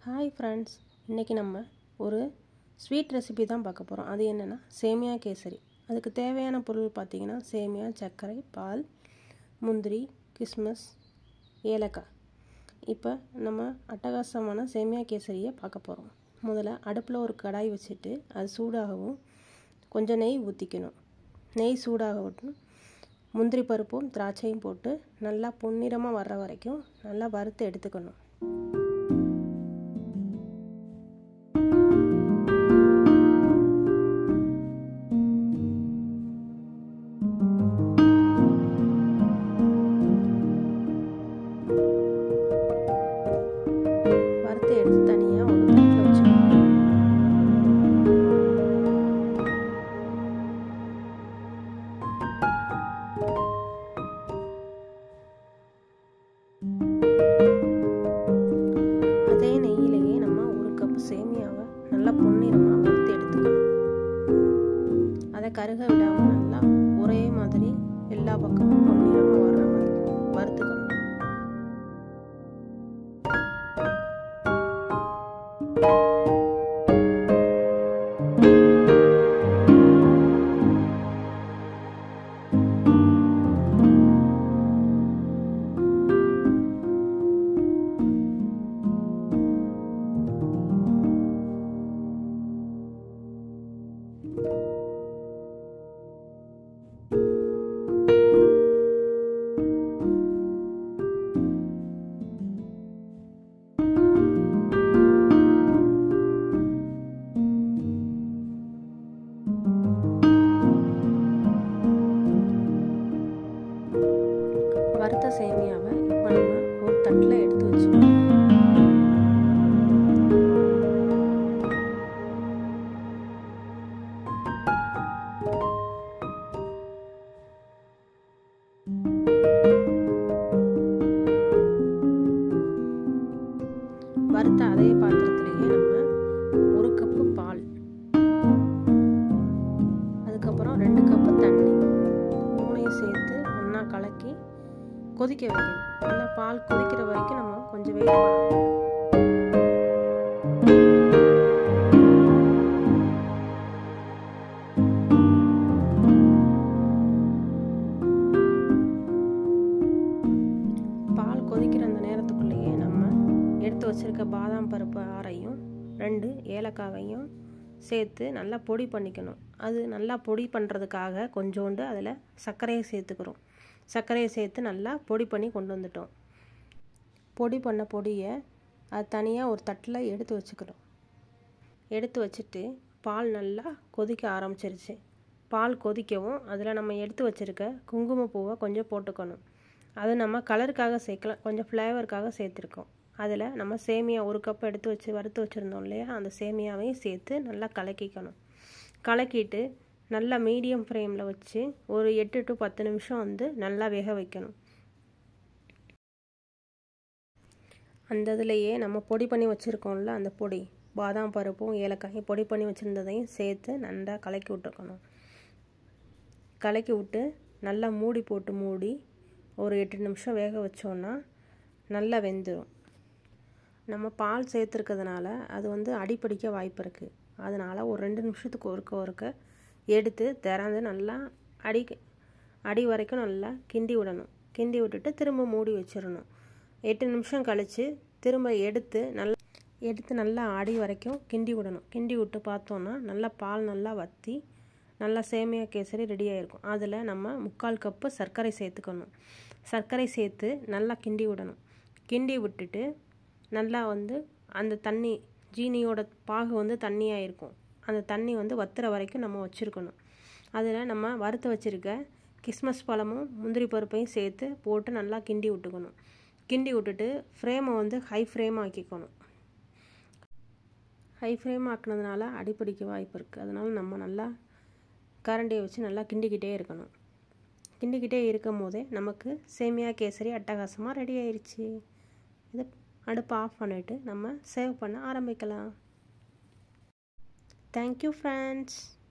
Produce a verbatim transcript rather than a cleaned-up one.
Hi friends, இன்னைக்கு நம்ம ஒரு ஸ்வீட் ரெசிபி தான் பார்க்க போகிறோம். அது என்னென்னா சேமியா கேசரி. அதுக்கு தேவையான பொருள் பார்த்திங்கன்னா சேமியா, சர்க்கரை, பால், முந்திரி, கிஸ்மிஸ், ஏலக்காய். இப்போ நம்ம அட்டகாசமான சேமியா கேசரியை பார்க்க போகிறோம். முதல்ல அடுப்பில் ஒரு கடாய் வச்சுட்டு அது சூடாகவும் கொஞ்சம் நெய் ஊற்றிக்கணும். நெய் சூடாகட்டும். முந்திரி பருப்பும் திராட்சையும் போட்டு நல்லா பொன்னிறமாக வர்ற வரைக்கும் நல்லா வறுத்து எடுத்துக்கணும். வறுத்து எடுத்து தனியாக ஒரு தட்டில் வச்சுக்கணும். அதே நெய்யிலேயே நம்ம ஒரு கப் சேமியாவை நல்லா பொன்னிறமாக வறுத்து எடுத்துக்கணும். அதை கருக விடாமல் நல்லா ஒரே மாதிரி எல்லா பக்கமும் பொன்னிறமாக வர்ற மாதிரி வறுத்துக்கணும். வறுத்த சேமியாவை இப்போ நம்ம ஒரு தட்டில் எடுத்து வச்சுக்கணும். வறுத்த அதே பாத்திரத்திலேயே நம்ம ஒரு கப்பு பால், அதுக்கப்புறம் ரெண்டு கப்பு தண்ணி, மூணையும் சேர்த்து ஒன்றா கலக்கி கொதிக்க வைக்கணும். நல்லா பால் கொதிக்கிற வரைக்கும் நம்ம கொஞ்சம் வெயிட் பண்ணணும். பால் கொதிக்கிற அந்த நேரத்துக்குள்ளேயே நம்ம எடுத்து வச்சிருக்க பாதாம் பருப்பு ஆறையும் ரெண்டு ஏலக்காவையும் சேர்த்து நல்லா பொடி பண்ணிக்கணும். அது நல்லா பொடி பண்ணுறதுக்காக கொஞ்சோண்டு அதில் சர்க்கரையை சேர்த்துக்கிறோம். சர்க்கரையை சேர்த்து நல்லா பொடி பண்ணி கொண்டு வந்துட்டோம். பொடி பண்ண பொடியை அது தனியாக ஒரு தட்டில் எடுத்து வச்சுக்கிறோம். எடுத்து வச்சுட்டு பால் நல்லா கொதிக்க ஆரம்பிச்சிருச்சு. பால் கொதிக்கவும் அதில் நம்ம எடுத்து வச்சுருக்க குங்குமப்பூவை கொஞ்சம் போட்டுக்கணும். அது நம்ம கலருக்காக சேர்க்கலாம், கொஞ்சம் ஃப்ளேவருக்காக சேர்த்துருக்கோம். அதில் நம்ம சேமியா ஒரு கப் எடுத்து வச்சு வறுத்து வச்சுருந்தோம் இல்லையா, அந்த சேமியாவையும் சேர்த்து நல்லா கலக்கிக்கணும். கலக்கிட்டு நல்லா மீடியம் ஃப்ளேமில் வச்சு ஒரு எட்டு டு பத்து நிமிஷம் வந்து நல்லா வேக வைக்கணும். அந்த இதுலேயே நம்ம பொடி பண்ணி வச்சுருக்கோம்ல, அந்த பொடி பாதாம் பருப்பும் ஏலக்காயும் பொடி பண்ணி வச்சுருந்ததையும் சேர்த்து நல்லா கலக்கி விட்டுருக்கணும். கலக்கி விட்டு நல்லா மூடி போட்டு மூடி ஒரு எட்டு நிமிஷம் வேக வச்சோன்னா நல்லா வெந்துடும். நம்ம பால் சேர்த்துருக்கிறதுனால அது வந்து அடிப்பிடிக்க வாய்ப்பு இருக்குது. அதனால் ஒரு ரெண்டு நிமிஷத்துக்கு ஒருக்க ஒருக்க எடுத்து திறந்து நல்லா அடி அடி வரைக்கும் நல்லா கிண்டி விடணும். கிண்டி விட்டுட்டு திரும்ப மூடி வச்சிடணும். எட்டு நிமிஷம் கழித்து திரும்ப எடுத்து நல்லா எடுத்து நல்லா அடி வரைக்கும் கிண்டி விடணும். கிண்டி விட்டு பார்த்தோன்னா நல்லா பால் நல்லா வற்றி நல்லா சேமியா கேசரி ரெடி ஆகிருக்கும். அதில் நம்ம முக்கால் கப்பு சர்க்கரை சேர்த்துக்கணும். சர்க்கரை சேர்த்து நல்லா கிண்டி விடணும். கிண்டி விட்டுட்டு நல்லா வந்து அந்த தண்ணி ஜீனியோட பாகு வந்து தண்ணியாக இருக்கும். அந்த தண்ணி வந்து வத்துற வரைக்கும் நம்ம வச்சுருக்கணும். அதில் நம்ம வறுத்து வச்சுருக்க கிஸ்மிஸ் பழமும் முந்திரி பருப்பையும் சேர்த்து போட்டு நல்லா கிண்டி விட்டுக்கணும். கிண்டி விட்டுட்டு ஃப்ளேமை வந்து ஹை ஃப்ளேம் ஆக்கிக்கணும். ஹை ஃப்ளேம் ஆக்கினதுனால அடிப்பிடிக்க வாய்ப்பு இருக்குது. அதனால் நம்ம நல்லா கரண்டியை வச்சு நல்லா கிண்டிக்கிட்டே இருக்கணும். கிண்டிக்கிட்டே இருக்கும் போதே நமக்கு சேமியா கேசரி அட்டகாசமாக ரெடி ஆயிடுச்சு. இதை அடுப்பை ஆஃப் பண்ணிவிட்டு நம்ம சர்வ் பண்ண ஆரம்பிக்கலாம். Thank you friends.